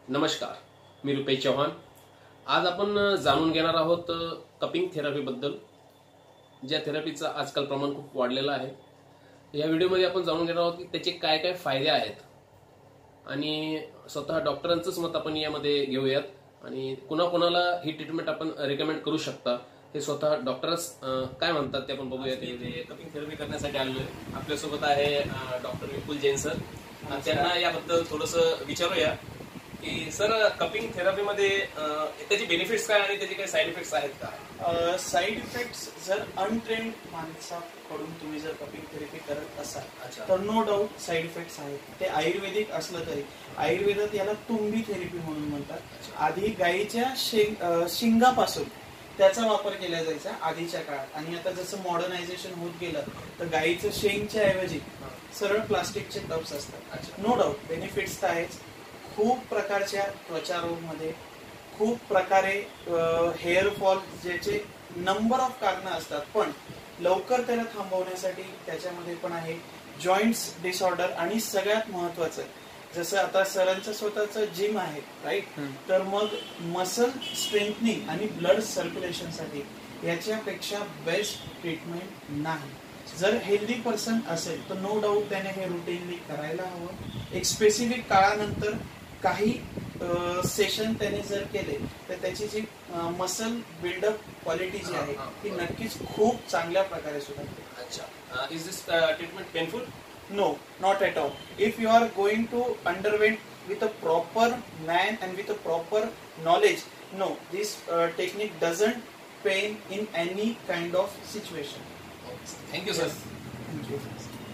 नमस्कार, मी रुपेश चव्हाण। आज आपण जाणून घेणार आहोत कपिंग थेरपी बद्दल, ज्या थेरपीचा आजकाल प्रमाण खूप वाढलेलं आहे। या व्हिडिओमध्ये आपण जाणून घेणार आहोत की त्याचे काय काय फायदे आहेत आणि स्वतः डॉक्टरांचंच मत आपण यामध्ये घेऊयात आणि कुणाकुणाला ही ट्रीटमेंट आपण रेकमेंड करू शकता हे स्वतः डॉक्टर्स काय म्हणतात ते आपण बघूया। ते कपिंग थेरपी करण्यासाठी आलोय। आपल्यासोबत आहे डॉक्टर विपुल जैन सर। त्यांना याबद्दल थोडंसं विचारूया की सर, कपिंग थेरपीमध्ये त्याचे बेनिफिट्स काय आणि त्याचे काही साईड इफेक्ट्स आहेत का? साईड इफेक्ट्स जर अनट्रेन्ड माणसाकडून तुम्ही जर कपिंग थेरपी करत असाल तर नो डाऊट साईड इफेक्ट्स आहेत। ते आयुर्वेदिक असलं तरी आयुर्वेदात याला तुंबी थेरपी म्हणून म्हणतात। आधी गायीच्या शिंगापासून त्याचा वापर केला जायचा आधीच्या काळात, आणि आता जसं मॉडर्नायझेशन होत गेलं तर गायीचं शेंगच्या ऐवजी सरळ प्लास्टिकचे टब्स असतात। नो डाऊट बेनिफिट्स तर आहेच। खूप प्रकारच्या त्वचा रोगमध्ये खूप प्रकारे हेअर फॉल ज्याचे नंबर ऑफ कारणं असतात, पण लवकर त्याला थांबवण्यासाठी त्याच्यामध्ये पण आहे जॉईंट्स डिसऑर्डर, आणि सगळ्यात महत्वाचं जसं आता सरांचं स्वतःचं जिम आहे राईट, तर मग मसल स्ट्रेंथनिंग आणि ब्लड सर्क्युलेशनसाठी याच्यापेक्षा बेस्ट ट्रीटमेंट नाही। जर हेल्दी पर्सन असेल तर नो डाऊट त्याने हे रुटीनली करायला हवं। एक स्पेसिफिक काळानंतर काही सेशन त्याने जर केले तर त्याची जी मसल बिल्डअप क्वालिटी जी आहे ती नक्कीच खूप चांगल्या प्रकारे सुधारते। अच्छा, is this treatment painful? No, not at all. If you are going to underwent with a proper man and with a proper knowledge, no, this technique doesn't pain in any kind of situation. Thank you, sir. Thank you.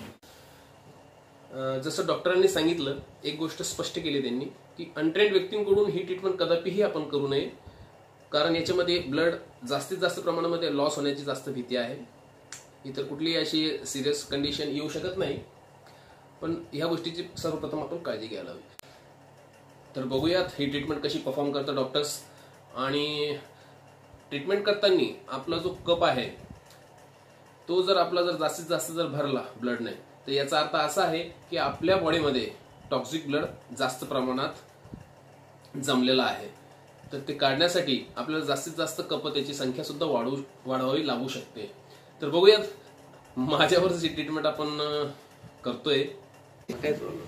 जसं डॉक्टरांनी सांगितलं, एक गोष्ट स्पष्ट केली त्यांनी की untrained व्यक्तींकडून ही ट्रीटमेंट कदापिही आपण करू नये, कारण याच्यामध्ये ब्लड जास्तीत जास्त प्रमाणामध्ये लॉस होण्याची जास्त भीती आहे। इतर कुठलीही अशी सिरियस कंडिशन येऊ शकत नाही, पण ह्या गोष्टीची सर्वप्रथम आपण काळजी घ्यायला हवी। तर बघूयात ही ट्रीटमेंट कशी परफॉर्म करतात डॉक्टर्स। आणि ट्रीटमेंट करताना आपला जो कप आहे तो जर आपला जास्तीत जास्त भरला ब्लडने, तर याचा अर्थ असा आहे की आपल्या बॉडीमध्ये टॉक्सिक ब्लड जास्त प्रमाणात जमलेला आहे। तर ते काढण्यासाठी आपल्याला जास्तीत जास्त कप त्याची संख्या सुद्धा वाढवावी लागू शकते। तर बघूयात माझ्यावर जी ट्रीटमेंट आपण करतोय काय प्रॉब्लेम।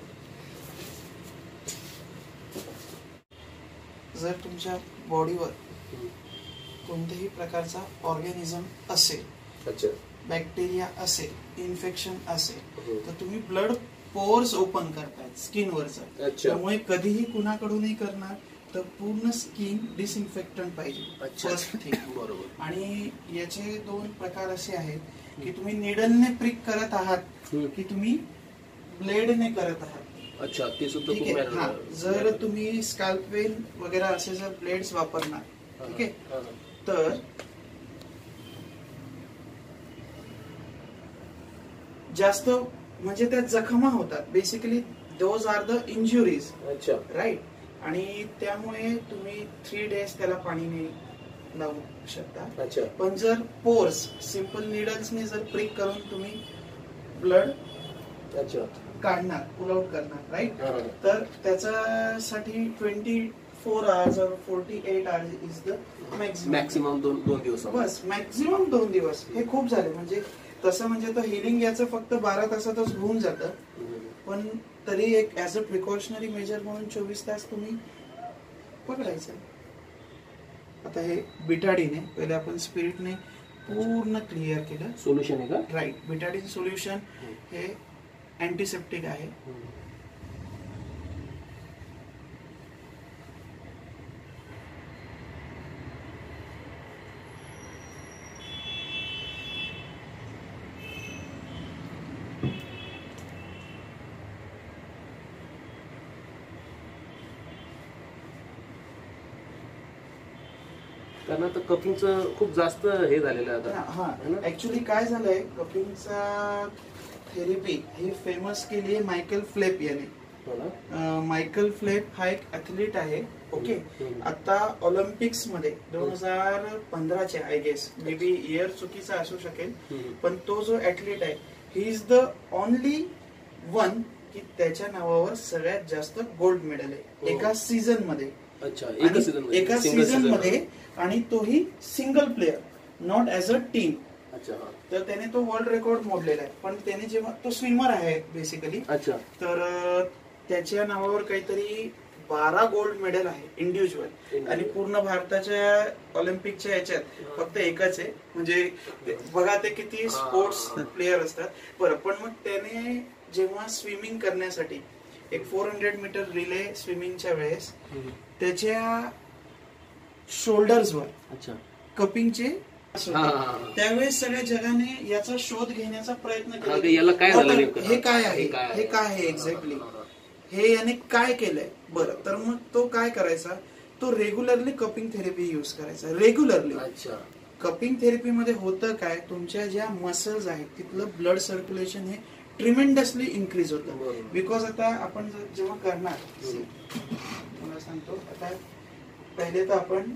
जर तुमच्या बॉडीवर कोणत्याही प्रकारचा ऑर्गॅनिझम असेल, अच्छा, बॅक्टेरिया असेल, इन्फेक्शन असेल, तर तुम्ही ब्लड पोर्स ओपन करताय स्किनवरचं, त्यामुळे कधीही कुणाकडूनही करणार तर पूर्ण स्किन डिसइन्फेक्टंट पाहिजे फर्स्ट थिंग, बरोबर। आणि याचे दोन प्रकार असे आहेत की तुम्ही निडलने प्रिक करत आहात की तुम्ही ब्लेडने करत आहात। अच्छा, ते सुद्धा ठीक आहे। जर तुम्ही स्कॅल्प पेन वगैरे असे जर ब्लेड्स वापरणार, ठीक आहे, तर जास्त म्हणजे त्या जखमा होतात। Basically those are the injuries, अच्छा, राईट। आणि त्यामुळे तुम्ही 3 days त्याला पाणीने लावू शकता। अच्छा, पण जर पोर्स सिंपल निडल्सने जर प्रिक करून तुम्ही ब्लड अच्छा काढणार, पुल आउट करणार, राईट, तर त्याच्यासाठी 24 hours or 48 hours is the maximum 2 दिवस, बस मॅक्सिमम 2 दिवस हे खूप झाले। म्हणजे तसं म्हणजे तर हिलिंग याचं फक्त 12 तासातच होऊन जातं, पण तरी एक ऍज अ प्रिकॉशनरी मेजर म्हणून 24 तास तुम्ही पकडायचं। आता हे बिटाडीने पहिले आपण स्पिरिटने पूर्ण क्लिअर केलं। सोल्युशन आहे का? राईट, बिटाडीन सोल्युशन हे अँटीसेप्टिक आहे। कारण आता कपिंगचं खूप जास्त हे झालेलं आहे आता। हा, ऍक्च्युली काय झालंय, कपिंगचा थेरपी ही फेमस केली आहे मायकल फ्लेप याने। मायकल फ्लेप हा एक ऍथलीट आहे, ओके। आता ऑलिम्पिक्स मध्ये 2015चे I guess, may be year चुकीचा असू शकेल, पण तो जो ऍथलीट आहे he is the only one की त्याच्या नावावर सगळ्यात जास्त गोल्ड मेडल आहे एका सीझन मध्ये. अच्छा, एका सीझन मध्ये, आणि तोही single player, not as a team. अच्छा. तर त्याने तो वर्ल्ड रेकॉर्ड मोडलेला आहे. पण त्याने जेव्हा तो स्विमर आहे बेसिकली. अच्छा. तर त्याच्या नावावर काहीतरी 12 गोल्ड मेडल आहे इंडिव्हिज्युअल, आणि पूर्ण भारताच्या ऑलिम्पिकच्या याच्यात फक्त एकच आहे. म्हणजे बघा ते किती स्पोर्ट्स प्लेअर असतात. बरं, पण मग त्याने जेव्हा स्विमिंग करण्यासाठी एक 400 मीटर रिले स्विमिंगच्या वेळेस त्याच्या शोल्डर्सवर कपिंगचे, त्यावेळेस सगळ्या जगाने याचा शोध घेण्याचा प्रयत्न केला. हे काय आहे एक्झॅक्टली, हे याने काय केलंय. बरं, तर मग तो काय करायचा, तो रेग्युलरली कपिंग थेरपी युज करायचा रेग्युलरली. कपिंग थेरपी मध्ये होतं काय, तुमच्या ज्या मसल्स आहेत तिथलं ब्लड सर्क्युलेशन हे ट्रिमेंडसली इन्क्रीज होतं. बिकॉज आता आपण जेव्हा करणार, मला सांगतो, आता पहिले तर आपण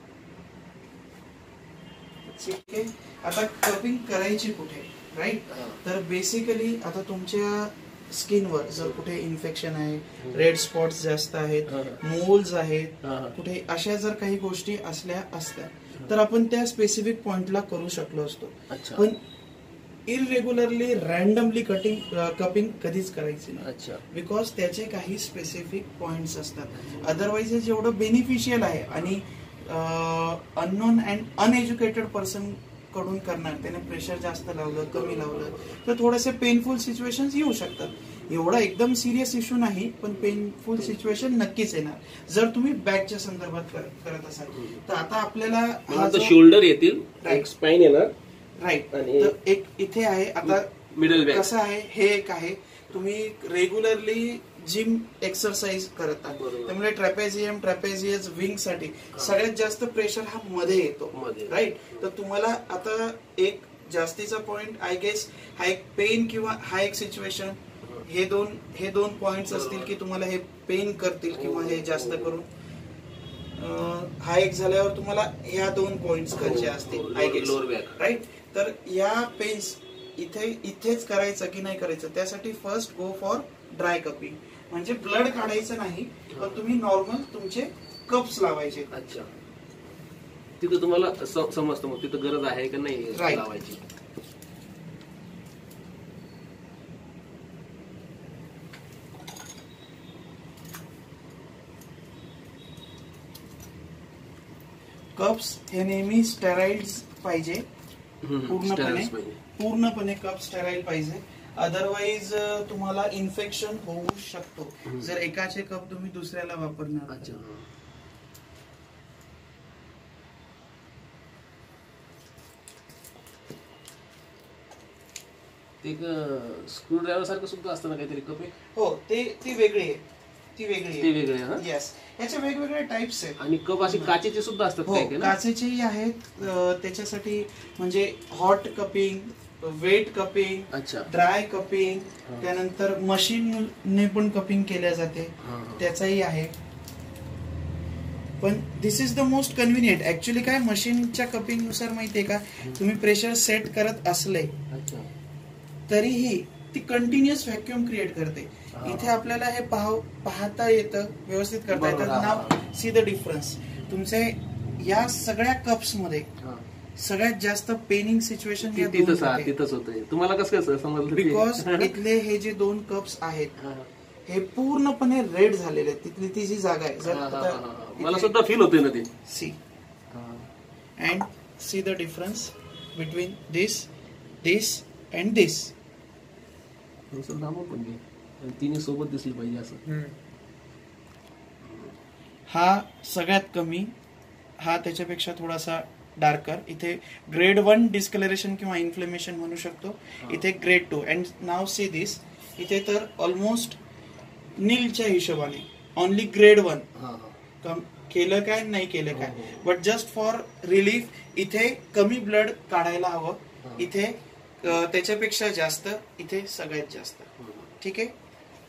ठीक आहे, आता कपिंग करायची कुठे, राईट. तर बेसिकली आता तुमच्या स्किनवर जर कुठे इन्फेक्शन आहे, रेड स्पॉट्स जास्त आहेत, मोल्स आहेत, कुठे अशा जर काही गोष्टी असल्या तर आपण त्या स्पेसिफिक पॉइंटला करू शकलो असतो. पण इरेग्युलरली रॅन्डमली कपिंग कधीच करायची नाही, बिकॉज त्याचे काही स्पेसिफिक पॉइंट्स असतात. अदरवाइज हे जेवढं बेनिफिशियल आहे आणि अननोन अँड अनएज्युकेटेड पर्सन कडून करणार, त्याने प्रेशर जास्त लावलं, कमी लावलं तर थोडेसे पेनफुल सिच्युएशन्स येऊ शकतात. एवढा एकदम सिरियस इश्यू नाही, पण पेनफुल सिच्युएशन नक्कीच येणार जर तुम्ही बॅकच्या संदर्भात करत असाल. तर आता आपल्याला शोल्डर येतील, स्पाइन येणार, राईट. तर एक इथे आहे, आता मिडल बॅक कसं आहे, हे एक आहे. तुम्ही रेग्युलरली जिम एक्सरसाइज करता, त्यामुळे ट्रॅपेझियस विंग साठी सगळ्यात जास्त प्रेशर हा मध्ये येतो, राईट. तर तुम्हाला आता एक जास्तीचा पॉइंट आय गेस हा एक पेन किंवा हा एक सिच्युएशन, हे दोन पॉइंट्स असतील की तुम्हाला हे पेन करतील किंवा हे जास्त करून हा एक झाल्यावर तुम्हाला ह्या 2 पॉइंट्स करायचे असतील आय गेस, राईट. तर या पेन्स इथेच करायचं की नाही करायचं, त्यासाठी first go for dry cupping. म्हणजे ब्लड काढायचं नाही, पण तुम्ही नॉर्मल तुमचे कप्स लावायचे. अच्छा, तिथं तुम्हाला समजतं मग तिथं गरज आहे का नाही लावायची. कप्स हे नेहमी स्टेराइड्स पाहिजे, पूर्णपणे कप स्टेराइल पाहिजे. अदरवाइज तुम्हाला इन्फेक्शन होऊ शकतो जर एकाचे कप तुम्ही दुसऱ्याला वापरणार. ते स्क्रू ड्रायव्हर सारखं सुद्धा असतं ना काहीतरी कप आहे. हो, ती वेगळी आहे, ती वेगळी आहे. येस, याचे वेगवेगळे टाइप्स आहेत. आणि कप असे काचेचे सुद्धा असतात. काचेचेही आहेत. त्याच्यासाठी म्हणजे hot cupping, wet cupping, dry cupping, त्यानंतर मशीनने पण कपिंग केल्या जाते, त्याचाही आहे. पण this is the most convenient. Actually काय, मशीनच्या कपिंग नुसार माहितीये का, तुम्ही प्रेशर सेट करत असले तरीही ती कंटिन्युअस व्हॅक्युम क्रिएट करते. इथे आपल्याला हे पाहता येतं, व्यवस्थित करता येतं. Now see the difference. तुमचे या सगळ्या कप्स मध्ये सगळ्यात जास्त पेनिंग सिच्युएशन तिथंच होतंय. तुम्हाला कसं समजलं? बिकॉज इथले हे जे 2 कप्स आहेत हे पूर्णपणे रेड झालेले आहेत. तिथली ती जी जागा आहे, मला सुद्धा फील होते ना ते. See and see the difference between this and this. तिने सोबत दिसली पाहिजे असं. हा सगळ्यात कमी, हा त्याच्यापेक्षा थोडासा डार्कर. इथे ग्रेड 1 डिस्कलरेशन किंवा इन्फ्लेमेशन म्हणू शकतो, इथे grade 2. And now see this, इथे तर ऑलमोस्ट नीलच्या हिशोबाने ओनली ग्रेड 1 केलं काय नाही केलं काय, बट जस्ट फॉर रिलीफ इथे कमी ब्लड काढायला हवं, इथे त्याच्यापेक्षा जास्त, इथे सगळ्यात जास्त. ठीक आहे.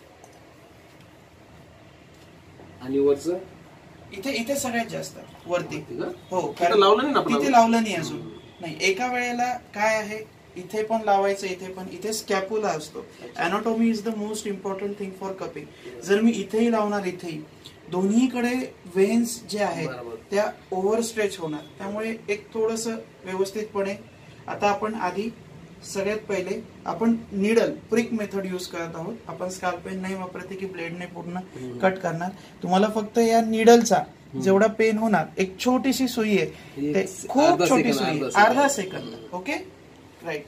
आणि वरचं इथे सगळ्यात जास्त वरती. हो, तिथे लावलं नाही अजून नाही. एका वेळेला काय आहे, इथे पण लावायचं, इथे पण, इथे स्कॅपुला असतो. Anatomy is the most important thing for cupping. जर मी इथेही लावणार, इथेही, दोन्हीकडे वेन्स जे आहेत त्या ओव्हर स्ट्रेच होणार. त्यामुळे एक थोडस व्यवस्थितपणे. आता आपण आधी सगळ्यात पहिले आपण निडल प्रिक मेथड यूज करत आहोत. आपण स्काल्प पेन नाही वापरते की ब्लेडने पूर्ण कट करणार. तुम्हाला फक्त या निडलचा जेवढा पेन होणार, एक छोटीशी सुई आहे, खूप छोटी सुई, अर्धा सेकंद. Okay, right.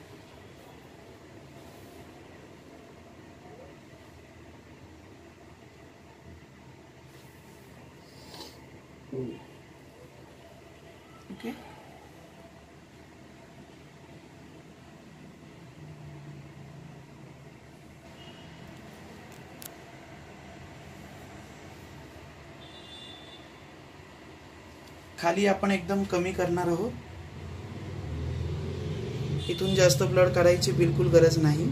ओके, खाली आपण एकदम कमी करणार आहोत. इथून जास्त ब्लड काढायची बिलकुल गरज नाही.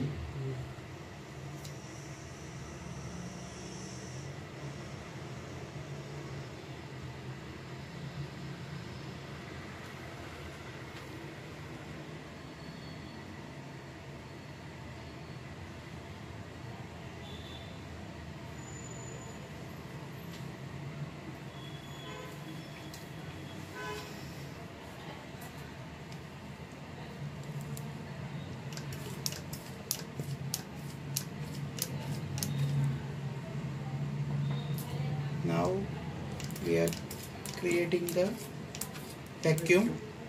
Now we are creating the vacuum.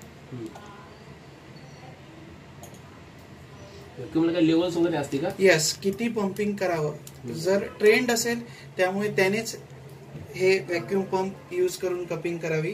व्हॅक्यूमला काय लेवल्स वगैरे असते का? येस, किती पंपिंग करावं. जर ट्रेंड असेल त्यामुळे त्यानेच हे व्हॅक्यूम पंप यूज करून कपिंग करावी.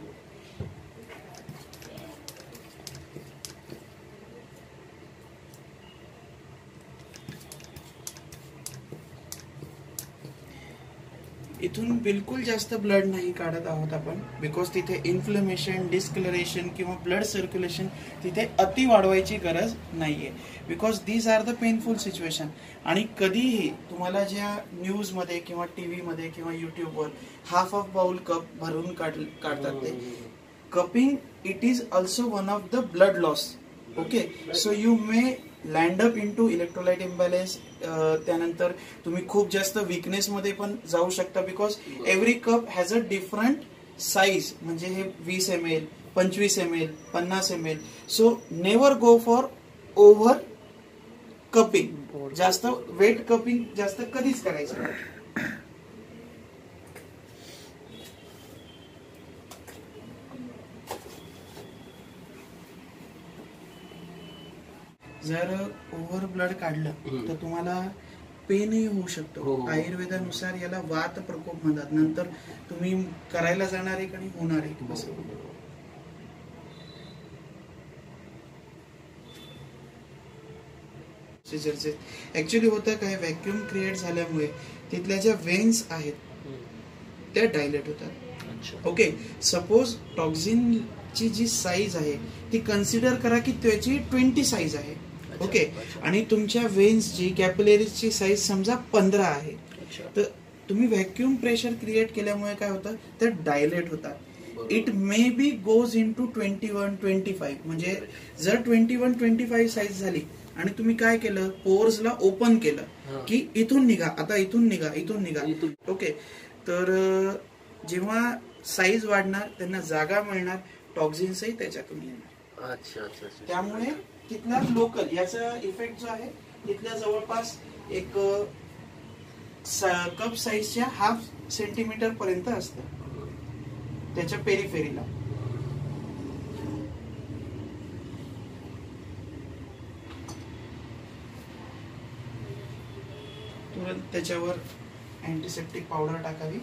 इथून बिलकुल जास्त ब्लड नाही काढत आहोत आपण, बिकॉज तिथे इन्फ्लेमेशन, डिस्कलरेशन किंवा ब्लड सर्क्युलेशन तिथे अति वाढवायची गरज नाहीये, because these are the painful situation. आणि कधीही तुम्हाला ज्या न्यूज मध्ये किंवा टीव्ही मध्ये किंवा युट्यूबवर हाफ ऑफ बाउल कप भरून काढतात ते cupping, it is also one of the blood loss. Okay, so you may land up into electrolyte imbalance. त्यानंतर तुम्ही खूप जास्त विकनेस मध्ये पण जाऊ शकता, because every cup has a different size. म्हणजे हे 20 ml, 25 ml, 50 ml. So never go for over cupping. जास्त वेट कपिंग जास्त कधीच करायचं नाही. जर ओव्हर ब्लड काढलं तर तुम्हाला पेनही होऊ शकतो. आयुर्वेदानुसार याला वात प्रकोप म्हणतात. नंतर तुम्ही करायला जाणार एक आणि होणार एक. ऍक्च्युली होतं काय, व्हॅक्यूम क्रिएट झाल्यामुळे तिथल्या ज्या वेन्स आहेत त्या डायलेट होतात. ओके, सपोज टॉक्झिनची जी साईज आहे ती कन्सिडर करा की त्याची 20 साईज आहे. ओके, आणि तुमच्या वेन्सची कॅपिलरीजची साईज समजा 15 आहे. तर तुम्ही व्हॅक्यूम प्रेशर क्रिएट केल्यामुळे काय होतं, ते डायलेट होतात. It may be goes into 21, 25. म्हणजे जर 21, 25 साईज झाली आणि तुम्ही काय केलं, पोर्सला ओपन केलं की इथून निघा, आता इथून निघा, इथून निघा. ओके, तर जेव्हा साईज वाढणार त्यांना जागा मिळणार, टॉक्झिन्सही त्याच्यातून येणार. त्यामुळे तिथला लोकल याचा इफेक्ट जो आहे तिथल्या जवळपास एक कप साईजच्या 1/2 सेंटीमीटर पर्यंत असतं त्याच्या पेरिफेरीला. तुरंत त्याच्यावर अँटीसेप्टिक पावडर टाकावी.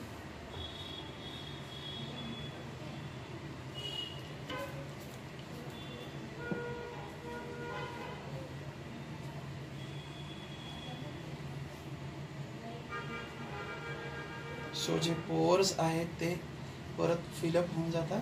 सो जे पोर्स आहेत ते परत फिलअप होऊन जातात.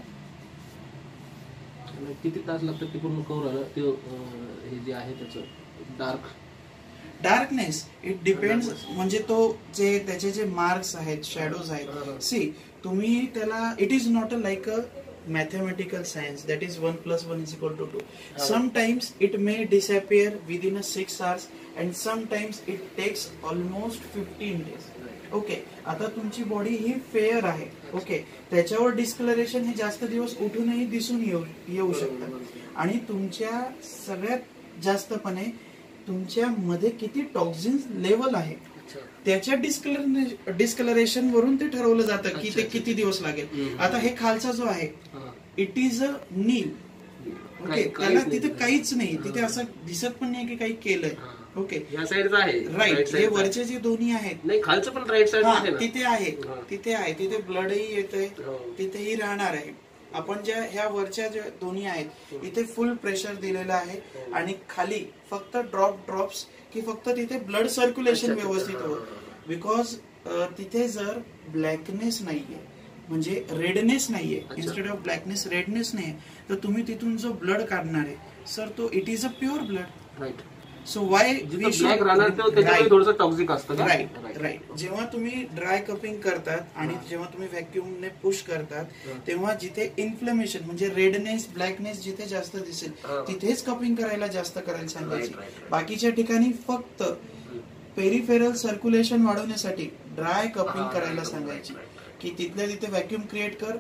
किती तास लागतात ते पूर्ण कव्हर व्हायला? ते हे जे आहे त्याचं डार्कनेस इट डिपेंड्स. म्हणजे तो जे त्याचे जे मार्क्स आहेत, शॅडोज आहेत, सी तुम्ही त्याला, it is not a like a mathematical science, that is 1 + 1 = 2. Sometimes it may disappear within 6 hours and sometimes it takes almost 15 days. Okay, आता तुमची बॉडी ही फेअर आहे, ओके, त्याच्यावर डिस्कलरेशन हे जास्त दिवस उठूनही दिसून येऊ शकतात आणि तुमच्या सगळ्यात जास्तपणे तुमच्या मध्ये किती टॉक्सिन्स लेवल आहे त्याच्या डिस्कलरेशन वरून ते ठरवलं जातं की ते किती दिवस लागेल. आता हे खालचा जो आहे इट इज अ नील, ओके, त्याला तिथे काहीच नाही, तिथे असं दिसत पण नाही की काही केलंय, ओके, या साईडचा आहे राईट. हे वरचे जे दोन्ही आहेत नाही, खालचं पण राईट साईड आहे ना, तिथे आहे, तिथे आहे, तिथे ब्लडही येतंय, तिथेही राहणार आहे. आपण ज्या ह्या वरच्या ज्या दोन्ही आहेत इथे फुल प्रेशर दिलेलं आहे आणि खाली फक्त ड्रॉप्स की फक्त तिथे ब्लड सर्क्युलेशन व्यवस्थित होतं. बिकॉज तिथे जर ब्लॅकनेस नाहीये म्हणजे रेडनेस नाहीये, इन्स्टेड ऑफ ब्लॅकनेस रेडनेस नाहीये, तर तुम्ही तिथून जो ब्लड काढणार आहे सर तो it is a pure blood, right. So why black राहणार थोडंसं टॉक्सिक असतं, राईट राईट. जेव्हा तुम्ही ड्राय कपिंग करतात आणि जेव्हा तुम्ही व्हॅक्युमने पुश करतात तेव्हा जिथे इन्फ्लेमेशन म्हणजे रेडनेस ब्लॅकनेस जिथे जास्त दिसेल तिथेच कपिंग करायला जास्त करायला सांगायची. बाकीच्या ठिकाणी फक्त पेरिफेरल सर्क्युलेशन वाढवण्यासाठी ड्राय कपिंग करायला सांगायची की तिथल्या तिथे व्हॅक्युम क्रिएट कर,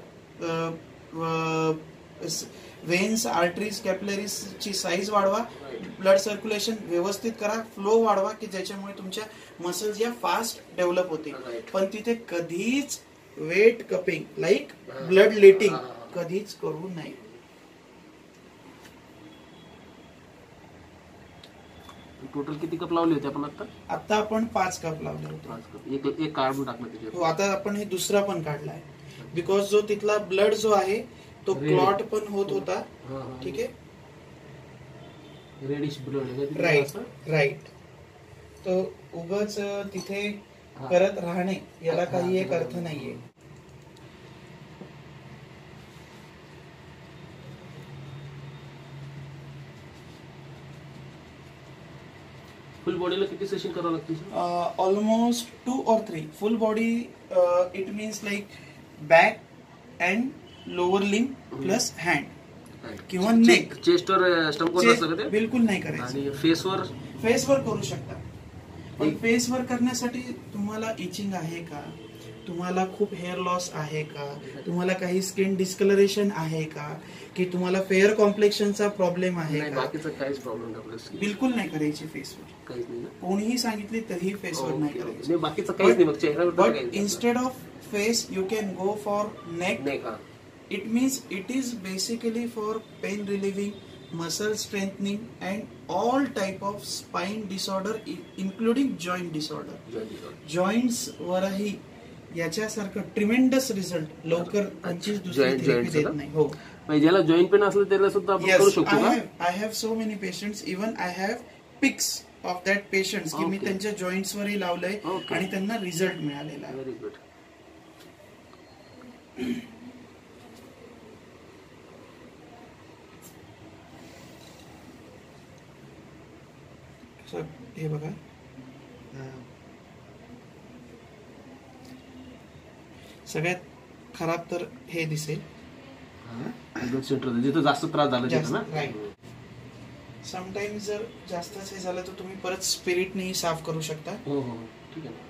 वेन्स आर्टरीज कॅपिलरीज ची साईज वाढवा, ब्लड सर्क्युलेशन व्यवस्थित करा, फ्लो वाढवा की ज्याच्यामुळे तुमच्या मसल्स या फास्ट डेव्हलप होतील. पण तिथे कधीच wet cupping like blood letting कधीच करू नये. टोटल किती कप लावले होते आपण आता आपण 5 कप लावले होते. एक काढून टाकलं. हो, आता आपण हे दुसरा पण काढलाय बिकॉज जो तिथला ब्लड जो आहे तो क्लॉट पण होत होता, ठीक आहे, रेडिश ब्लड, राईट राईट. तो उगाच तिथे करत राहणे याला काही एक अर्थ नाहीये. फुल बॉडीला किती सेशन करावं लागते? Almost 2 or 3. Full body it means like back and lower limb plus hand किंवा नेक. चेस्टवर स्टमकवर बिलकुल नाही करायचं. आणि फेसवर करू शकता, पण फेसवर करण्यासाठी तुम्हाला इचिंग आहे का, तुम्हाला खूप हेअर लॉस आहे का, तुम्हाला काही स्किन डिस्कलरेशन आहे का, की तुम्हाला फेअर कॉम्प्लेक्शनचा प्रॉब्लेम आहे का, बाकीचा काहीच प्रॉब्लेम नाही, बिलकुल नाही करायची फेसवर. काहीच नाही, कोणीही सांगितले तरीही फेसवर नाही करायची. बाकीचं काहीच नाही, चेहऱ्यावर. But instead of face you can go for neck. It means it is basically for pain relieving, muscle strengthening and all type of spine disorder including joint disorder. Joints वरही याच्यासारखं ट्रिमेंडस रिझल्ट लवकर त्यांची दुसरी therapy देत नाही. हो, ज्याला joint pain असलं त्याला सुद्धा आपण करू शकतो का? I have so many patients, even I have pics of that patients की मी त्यांच्या जॉईंट्स वरही लावलंय आणि त्यांना रिझल्ट मिळालेला आहे. Very good. हे बघा, सगळ्यात खराब तर हे दिसेल, जिथं जास्त त्रास झाला. समटाइम्स जर जास्तच हे झालं तर तुम्ही परत स्पिरिटने साफ करू शकता. हो हो, ठीक आहे.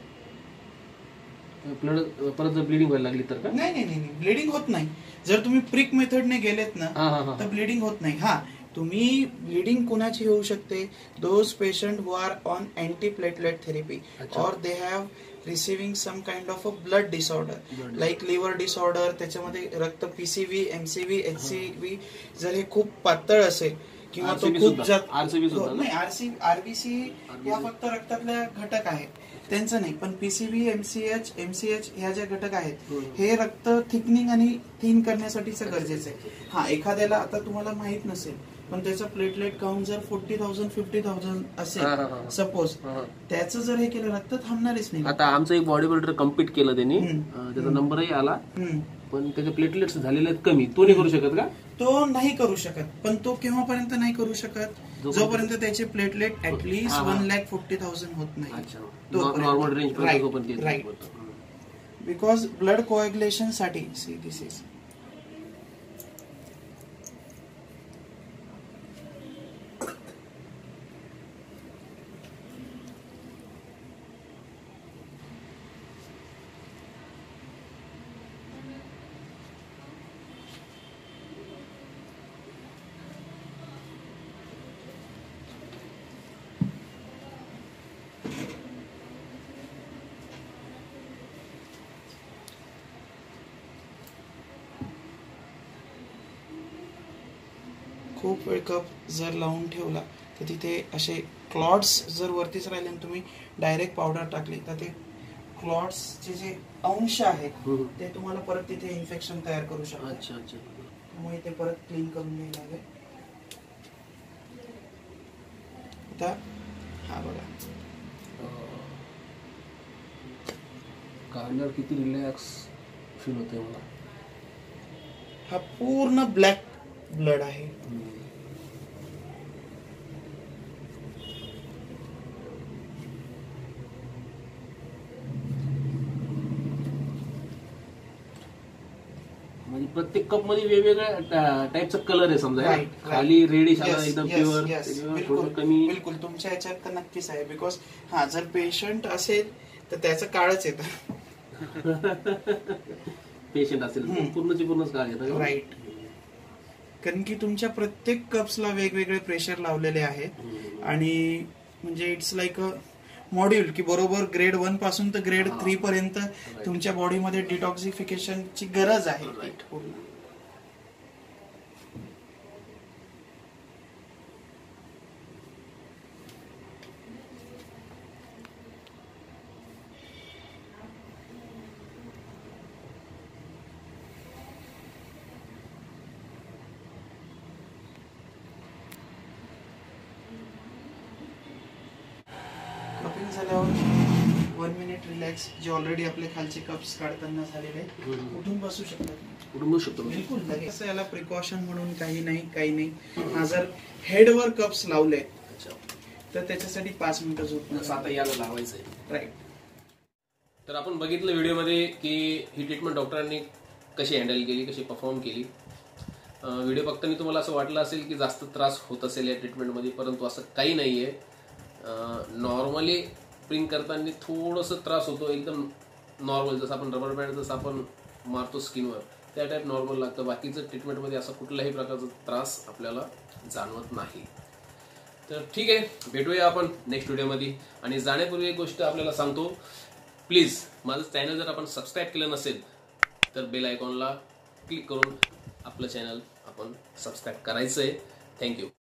परत जर ब्लिडिंग व्हायला लागली तर का? नाही, ब्लिडिंग होत नाही. जर तुम्ही प्रिक मेथडने गेलेत ना तर ब्लिडिंग होत नाही. हा, तुम्ही ब्लिडिंग कुणाची होऊ शकते? Those patient who are on anti platelet therapy और they have receiving some kind of a blood disorder like liver disorder, त्याच्यामध्ये रक्त पीसीव्ही, एमसीव्ही, एचसीव्ही जर हे खूप पातळ असेल किंवा तो खूप आरबीसी या फक्त रक्तातल्या घटक आहेत त्यांचं नाही, पण पीसीव्ही, एमसीएच ह्या ज्या घटक आहेत हे रक्त थिकनिंग आणि थिन करण्यासाठीच गरजेचं आहे. हा, एखाद्याला आता तुम्हाला माहित नसेल पण त्याचा प्लेटलेट काउंट जर 40,000 50,000 असेल सपोज, त्याचं जर हे केलं रक्त थांबणारच नाही. आता आमचं एक बॉडी बिल्डर कम्पीट केलं त्यांनी, त्याचा नंबरही आला, पण त्याचे प्लेटलेट्स झालेले आहेत कमी. तो नाही करू शकत का? तो नाही करू शकत, पण तो केव्हापर्यंत नाही करू शकत? जोपर्यंत त्याचे प्लेटलेट ऍटलीस्ट 1,40,000 होत नाही. Normal range. Right, because blood coagulation साठी दिस इज खूप वेळ कप जर लावून ठेवला तर तिथे असे क्लॉट्स जर वरतीच राहिले आणि तुम्ही डायरेक्ट पावडर टाकली तर ते क्लॉट्सचे जे अंश आहेत ते तुम्हाला परत तिथे इन्फेक्शन तयार करू शकतात. अच्छा अच्छा. त्यामुळे ते परत क्लीन करून घ्यायला लागेल. आता हा बघा कार्नर किती रिलॅक्स फील होते मला. हा पूर्ण ब्लॅक ब्लड आहे. म्हणजे प्रत्येक कप मध्ये वेगवेगळ्या टाइपचा कलर आहे समजा. खाली रेडिश आला एकदम प्युअर, कमी. बिलकुल तुमच्या ह्याच्यात तर नक्कीच आहे. बिकॉज हा जर पेशंट असेल तर त्याचं काळच येतं. पेशंट असेल पूर्णची पूर्णच काळ येतं. राईट. कारण की तुमच्या प्रत्येक कप्सला वेगवेगळे प्रेशर लावलेले आहेत आणि म्हणजे इट्स लाईक अ मॉड्यूल की बरोबर ग्रेड 1 पासून तर ग्रेड 3 पर्यंत तुमच्या बॉडीमध्ये डिटॉक्सिफिकेशनची गरज आहे. कपिंग झाल्यावर 1 मिनिट रिलॅक्स. जे ऑलरेडी आपले खालचे कप्स काढताना झालेले उठून बसू शकतात. उठून बसू शकतो बिलकुल. असं याला प्रिकॉशन म्हणून काही नाही. हा जर हेडवर कप्स लावले तर त्याच्यासाठी 5 मिनिटं झोपणं. आता याला लावायचं आहे. राईट. तर आपण बघितलं व्हिडिओमध्ये की ही ट्रीटमेंट डॉक्टरांनी कशी हँडल केली, कशी परफॉर्म केली. व्हिडिओ बघताना तुम्हाला असं वाटलं असेल की जास्त त्रास होत असेल या ट्रीटमेंटमध्ये, परंतु असं काही नाही आहे. नॉर्मली प्रिंग करताना थोडंसं त्रास होतो, एकदम नॉर्मल, जसं आपण रबर बँड जसं आपण मारतो स्किनवर त्या टाईप नॉर्मल लागतं. बाकीचं ट्रीटमेंटमध्ये असा कुठल्याही प्रकारचा त्रास आपल्याला जाणवत नाही. तर ठीक आहे, भेटूया आपण नेक्स्ट व्हिडिओमध्ये. आणि जाण्यापूर्वी एक गोष्ट आपल्याला सांगतो, प्लीज माझं चॅनल जर आपण सबस्क्राईब केलं नसेल तर बेल आयकॉनला क्लिक करून आपलं चॅनल आपण सबस्क्राईब करायचं आहे. थँक्यू.